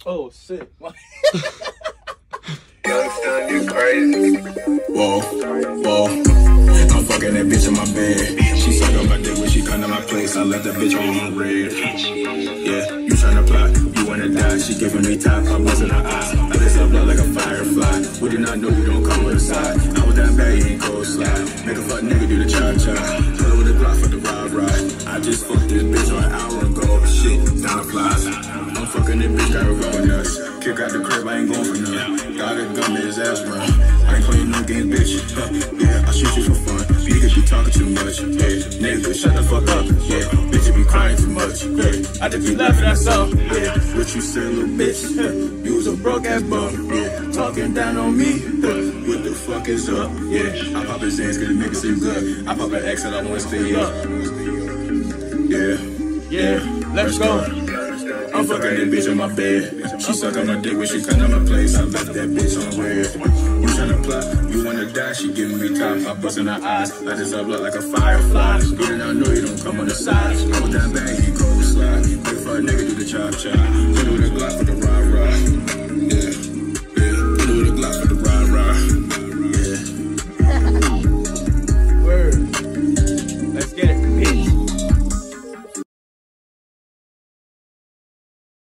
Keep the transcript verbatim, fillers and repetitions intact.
Oh shit. Youngster, you crazy. Whoa, whoa. I'm fucking that bitch in my bed. She suck on my dick when she come to my place. I left that bitch on red. Yeah, you tryna plot, you wanna die. She giving me top, I'm busting her eyes. I just up like a firefly. We did not know you don't come with a side. I was down bad, you ain't cold slide. Make a fuck nigga do the cha-cha. Pull with the Glock for the ride-ride. I just fucked this bitch on an hour ago. Shit, down the flies. I'm fucking this bitch, got her going nuts. Kick out the crib, I ain't going for none. Got a gun in his ass, bro. I ain't playing no game, bitch. Huh, yeah, I shoot you for fun. Niggas be talking too much. Yeah, niggas, shut the fuck up. Yeah, bitches be crying too much. Yeah, I just be laughing at something. Yeah, what you say, little bitch? Huh, you was a broke ass bum. Yeah, talking down on me. Huh, what the fuck is up? Yeah, I pop his ass cause it make it seem good. I pop an X and I wanna stay up. Yeah, Yeah, let's go. I'm fucking that bitch in my bed. She suck on my dick when she come to my place. I left that bitch on red. You tryna plot, you wanna die. She giving me top, I bust in her eyes. I just up like a firefly. Good and I know you don't come on the side. Go down bad, you go slide. Make for a nigga do the chop chop.